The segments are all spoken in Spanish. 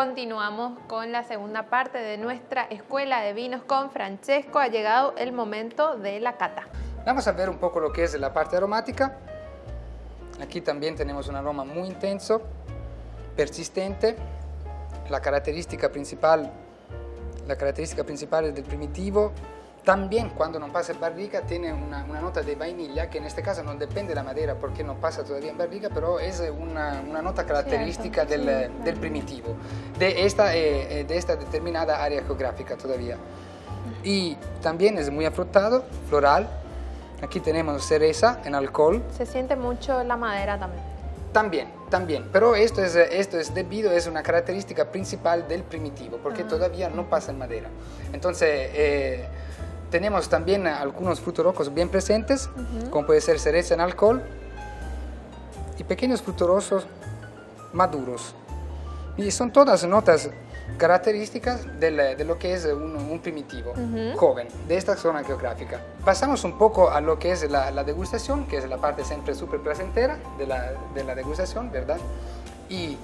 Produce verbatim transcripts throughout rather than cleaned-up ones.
continuamos con la segunda parte de nuestra escuela de vinos con Francesco. Ha llegado el momento de la cata. Vamos a ver un poco lo que es la parte aromática. Aquí también tenemos un aroma muy intenso, persistente. La característica principal, la característica principal del primitivo, también cuando no pasa en barrica, tiene una, una nota de vainilla, que en este caso no depende de la madera porque no pasa todavía en barrica, pero es una, una nota característica del, sí, del primitivo, de esta, eh, de esta determinada área geográfica todavía. Y también es muy afrutado, floral. Aquí tenemos cereza en alcohol. Se siente mucho la madera también. También, también, pero esto es, esto es debido, es una característica principal del primitivo, porque ah. todavía no pasa en madera. Entonces, eh, tenemos también algunos frutos rojos bien presentes, uh-huh. como puede ser cereza en alcohol, y pequeños frutos rojos maduros. Y son todas notas características del, de lo que es un, un primitivo uh-huh. joven, de esta zona geográfica. Pasamos un poco a lo que es la, la degustación, que es la parte siempre súper placentera de la, de la degustación, ¿verdad? Y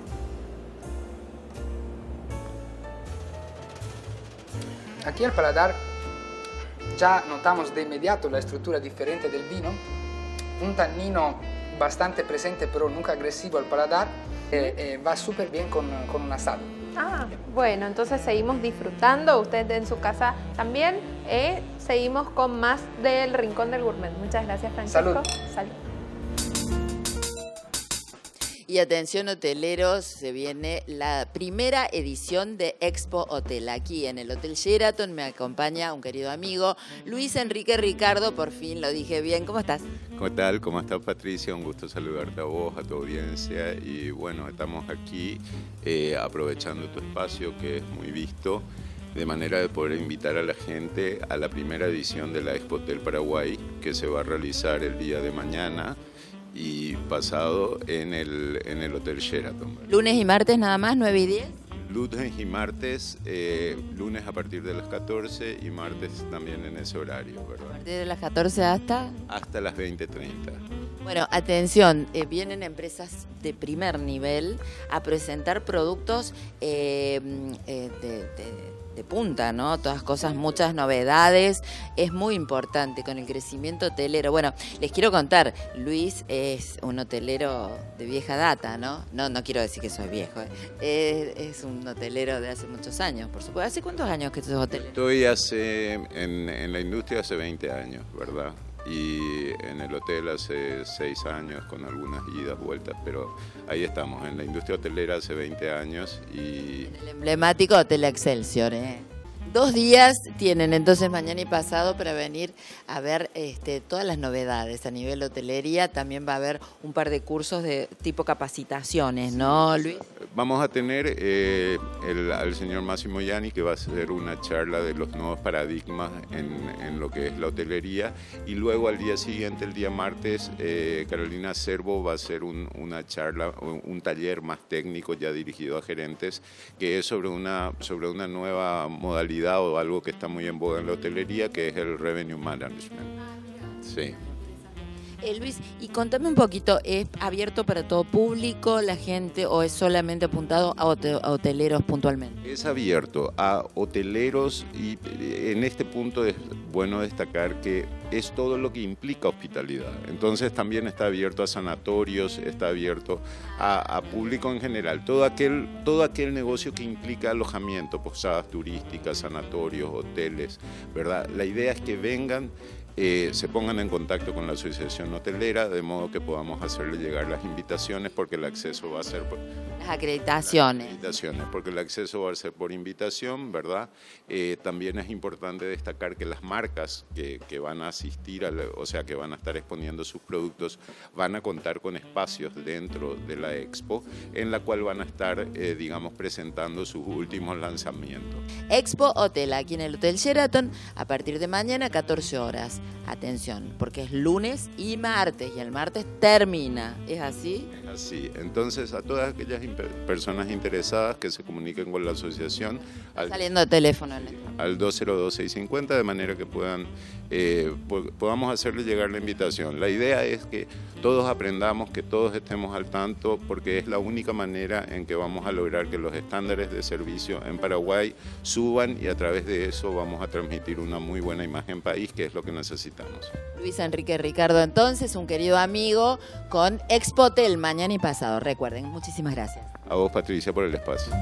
aquí al paladar ya notamos de inmediato la estructura diferente del vino, un tannino bastante presente pero nunca agresivo al paladar, eh, eh, va súper bien con, con un asado. Ah, bueno, entonces seguimos disfrutando, ustedes en su casa también, eh, seguimos con más del Rincón del Gourmet. Muchas gracias, Francesco. Salud. Salud. Y atención hoteleros, se viene la primera edición de Expo Hotel. Aquí en el Hotel Sheraton me acompaña un querido amigo, Luis Enrique Ricardo, por fin lo dije bien. ¿Cómo estás? ¿Cómo tal? ¿Cómo estás, Patricia? Un gusto saludarte a vos, a tu audiencia. Y bueno, estamos aquí eh, aprovechando tu espacio que es muy visto, de manera de poder invitar a la gente a la primera edición de la Expo Hotel Paraguay, que se va a realizar el día de mañana y pasado en el, en el Hotel Sheraton. ¿Lunes y martes nada más, nueve y diez? Lunes y martes, eh, lunes a partir de las catorce y martes también en ese horario, ¿verdad? ¿A partir de las catorce hasta? Hasta las veinte treinta. Bueno, atención, eh, vienen empresas de primer nivel a presentar productos eh, eh, de... de de punta, ¿no? Todas cosas, muchas novedades, es muy importante con el crecimiento hotelero. Bueno, les quiero contar, Luis es un hotelero de vieja data, ¿no? No, no quiero decir que soy viejo, ¿eh? es, es un hotelero de hace muchos años, por supuesto. ¿Hace cuántos años que sos hotelero? Estoy hace, en, en la industria hace veinte años, ¿verdad? Y en el hotel hace seis años con algunas idas, vueltas, pero ahí estamos, en la industria hotelera hace veinte años y... En el emblemático Hotel Excelsior, ¿eh? Dos días tienen entonces mañana y pasado para venir a ver este, todas las novedades a nivel hotelería. También va a haber un par de cursos de tipo capacitaciones, ¿no, Luis? Vamos a tener eh, el, al señor Máximo Yanni, que va a hacer una charla de los nuevos paradigmas en, en lo que es la hotelería, y luego al día siguiente, el día martes, eh, Carolina Cervo va a hacer un, una charla, un taller más técnico ya dirigido a gerentes, que es sobre una, sobre una nueva modalidad o algo que está muy en boga en la hotelería, que es el Revenue Management. Sí. Eh, Luis, y contame un poquito, ¿es abierto para todo público, la gente, o es solamente apuntado a, hotel, a hoteleros puntualmente? Es abierto a hoteleros y en este punto es bueno destacar que es todo lo que implica hospitalidad. Entonces también está abierto a sanatorios, está abierto a, a público en general, todo aquel, todo aquel negocio que implica alojamiento, posadas turísticas, sanatorios, hoteles, ¿verdad? La idea es que vengan, Eh, se pongan en contacto con la Asociación Hotelera, de modo que podamos hacerle llegar las invitaciones, porque el acceso va a ser por las acreditaciones. Las acreditaciones, porque el acceso va a ser por invitación, ¿verdad? Eh, también es importante destacar que las marcas que, que van a asistir, a la, o sea, que van a estar exponiendo sus productos, van a contar con espacios dentro de la expo, en la cual van a estar, eh, digamos, presentando sus últimos lanzamientos. Expo Hotel, aquí en el Hotel Sheraton, a partir de mañana, catorce horas. Atención, porque es lunes y martes, y el martes termina. ¿Es así? Es así. Entonces, a todas aquellas personas interesadas que se comuniquen con la asociación al, saliendo de teléfono en esto. al dos cero dos, seis cinco cero, de manera que puedan eh, po podamos hacerles llegar la invitación. La idea es que todos aprendamos, que todos estemos al tanto, porque es la única manera en que vamos a lograr que los estándares de servicio en Paraguay suban, y a través de eso vamos a transmitir una muy buena imagen país, que es lo que necesitamos. Luis Enrique Ricardo, entonces, un querido amigo con Expotel mañana y pasado. Recuerden, muchísimas gracias. A vos, Patricia, por el espacio.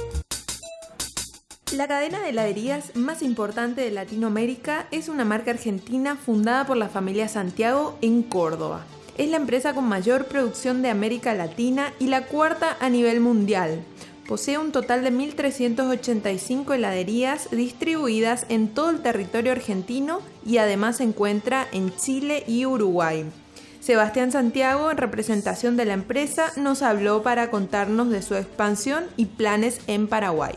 La cadena de heladerías más importante de Latinoamérica es una marca argentina fundada por la familia Santiago en Córdoba. Es la empresa con mayor producción de América Latina y la cuarta a nivel mundial. Posee un total de mil trescientas ochenta y cinco heladerías distribuidas en todo el territorio argentino y además se encuentra en Chile y Uruguay. Sebastián Santiago, en representación de la empresa, nos habló para contarnos de su expansión y planes en Paraguay.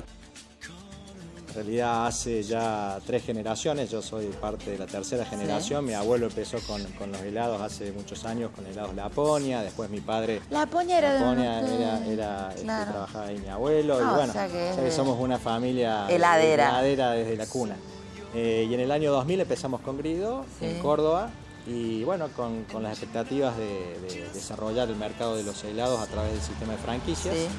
En realidad hace ya tres generaciones, yo soy parte de la tercera generación. Sí. Mi abuelo empezó con, con los helados hace muchos años, con helados Laponia, después mi padre... Laponia era Laponia de... era, era claro. este, trabajaba ahí mi abuelo, No, y bueno, o sea que, o sea que somos una familia heladera, heladera desde la cuna. Eh, y en el año dos mil empezamos con Grido, sí. en Córdoba, y bueno, con, con las expectativas de, de desarrollar el mercado de los helados a través del sistema de franquicias. Sí.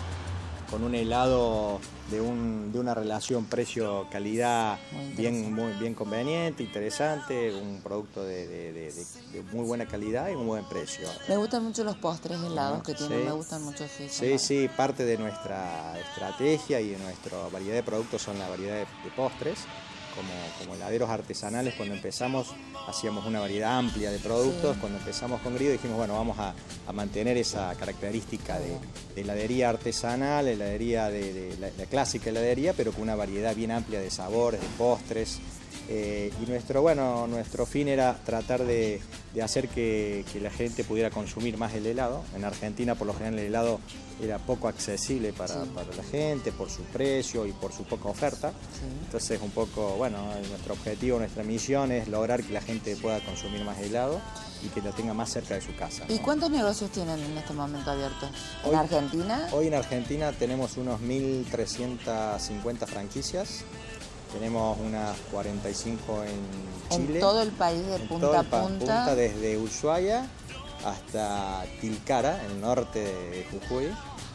Con un helado de, un, de una relación precio-calidad bien, muy, bien conveniente, interesante, un producto de, de, de, de muy buena calidad y un buen precio. Me gustan mucho los postres helados que tienen, sí. me gustan mucho. Sí, sí, sí, parte de nuestra estrategia y de nuestra variedad de productos son la variedad de, de postres. Como, como heladeros artesanales, cuando empezamos hacíamos una variedad amplia de productos. Sí. Cuando empezamos con Grido dijimos, bueno, vamos a, a mantener esa característica de, de heladería artesanal, heladería de, de la, la clásica heladería, pero con una variedad bien amplia de sabores, de postres. Eh, y nuestro, bueno, nuestro fin era tratar de, de hacer que, que la gente pudiera consumir más el helado. En Argentina, por lo general, el helado era poco accesible para, sí. para la gente por su precio y por su poca oferta. Sí. Entonces, un poco, bueno, nuestro objetivo, nuestra misión es lograr que la gente pueda consumir más helado y que lo tenga más cerca de su casa, ¿no? ¿Y cuántos negocios tienen en este momento abiertos? ¿En hoy, Argentina? Hoy en Argentina tenemos unos mil trescientas cincuenta franquicias. Tenemos unas cuarenta y cinco en Chile. ¿En todo el país de punta a punta? punta? Desde Ushuaia hasta Tilcara, en el norte de Jujuy.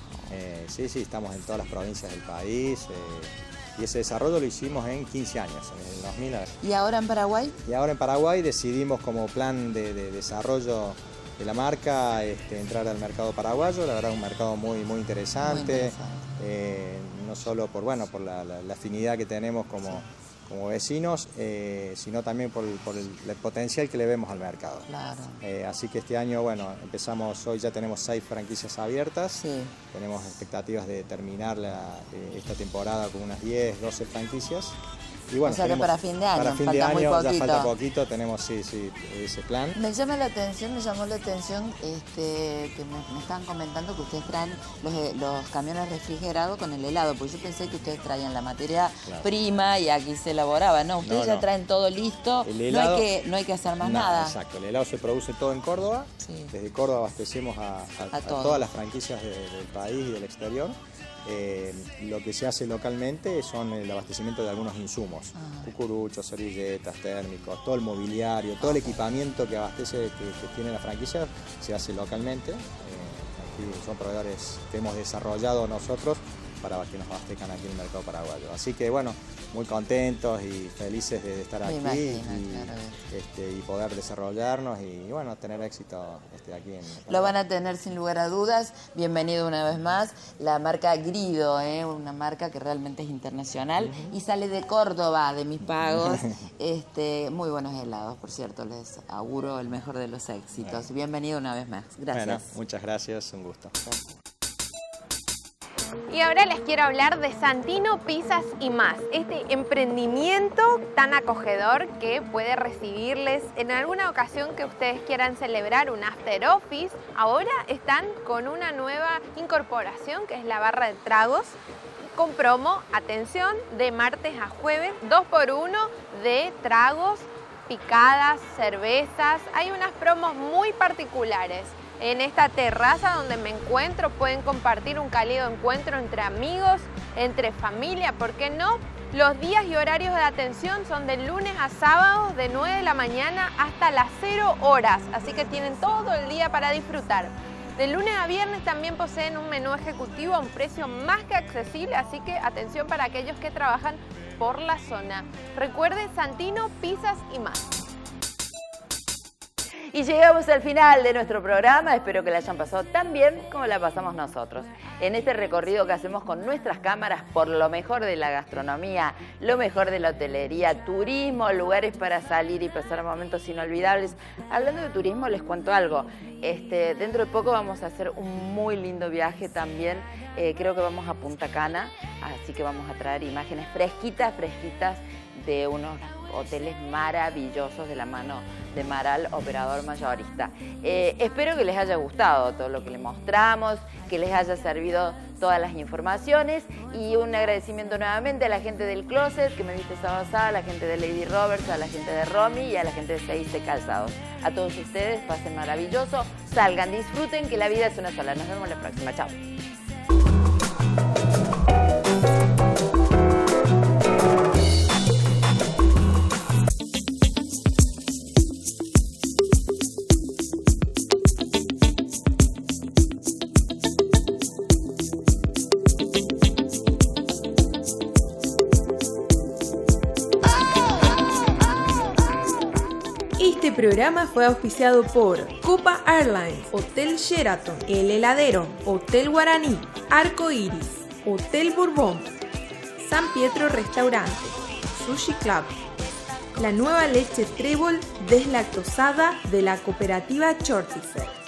Eh, sí, sí, estamos en todas las provincias del país. Eh, y ese desarrollo lo hicimos en quince años, en el dos mil. ¿Y ahora en Paraguay? Y ahora en Paraguay decidimos, como plan de, de desarrollo de la marca, este, entrar al mercado paraguayo. La verdad, un mercado muy, muy interesante. Muy interesante. Eh, no solo por, bueno, por la, la, la afinidad que tenemos como, como vecinos, eh, sino también por, el, por el, el potencial que le vemos al mercado. Claro. Eh, así que este año, bueno, empezamos, hoy ya tenemos seis franquicias abiertas. Sí. Tenemos expectativas de terminar la, eh, esta temporada con unas diez, doce franquicias. Y bueno, o sea que para fin de año, para fin falta de año muy poquito. Ya falta poquito, tenemos sí, sí, ese plan. Me llama la atención, me llamó la atención este, que me, me estaban comentando que ustedes traen los, los camiones refrigerados con el helado, porque yo pensé que ustedes traían la materia claro. prima y aquí se elaboraba. No, ustedes no, ya no. traen todo listo, helado, no, hay que, no hay que hacer más no, nada. Exacto, el helado se produce todo en Córdoba. Sí. Desde Córdoba abastecemos a, a, a, a todas las franquicias de, del país y del exterior. Eh, lo que se hace localmente son el abastecimiento de algunos insumos, ah. cucuruchos, servilletas, térmicos, todo el mobiliario, todo el equipamiento que abastece, que, que tiene la franquicia, se hace localmente. Eh, aquí son proveedores que hemos desarrollado nosotros para que nos abastezcan aquí en el mercado paraguayo. Así que bueno, muy contentos y felices de estar aquí imagino, y, claro. este, y poder desarrollarnos y bueno, tener éxito este, aquí en Paraguay. Lo van a tener sin lugar a dudas. Bienvenido una vez más. La marca Grido, ¿eh? Una marca que realmente es internacional uh-huh. y sale de Córdoba, de mis pagos. este, muy buenos helados, por cierto, les auguro el mejor de los éxitos. Bueno. Bienvenido una vez más. Gracias. Bueno, muchas gracias, un gusto. Gracias. Y ahora les quiero hablar de Santino Pizzas y Más, este emprendimiento tan acogedor que puede recibirles en alguna ocasión que ustedes quieran celebrar un after office. Ahora están con una nueva incorporación que es la barra de tragos con promo, atención, de martes a jueves, dos por uno de tragos, picadas, cervezas. Hay unas promos muy particulares. en esta terraza donde me encuentro. Pueden compartir un cálido encuentro entre amigos, entre familia, ¿por qué no? Los días y horarios de atención son de lunes a sábados de nueve de la mañana hasta las cero horas, así que tienen todo el día para disfrutar. De lunes a viernes también poseen un menú ejecutivo a un precio más que accesible, así que atención para aquellos que trabajan por la zona. Recuerde, Santino, Pizzas y Más. Y llegamos al final de nuestro programa, espero que la hayan pasado tan bien como la pasamos nosotros. En este recorrido que hacemos con nuestras cámaras por lo mejor de la gastronomía, lo mejor de la hotelería, turismo, lugares para salir y pasar momentos inolvidables. Hablando de turismo, les cuento algo. Este, dentro de poco vamos a hacer un muy lindo viaje también. Eh, creo que vamos a Punta Cana, así que vamos a traer imágenes fresquitas, fresquitas de unos hoteles maravillosos de la mano de Maral, operador mayorista. Eh, espero que les haya gustado todo lo que les mostramos, que les haya servido todas las informaciones y un agradecimiento nuevamente a la gente del Closet que me viste esta pasada, a la gente de Lady Roberts, a la gente de Romy y a la gente de C I C Calzados. A todos ustedes, pasen maravilloso, salgan, disfruten, que la vida es una sola. Nos vemos la próxima. Chao. Este programa fue auspiciado por Copa Airlines, Hotel Sheraton, El Heladero, Hotel Guaraní, Arco Iris, Hotel Bourbon, San Pietro Restaurante, Sushi Club, la nueva leche Trébol deslactosada de la cooperativa Chortizer.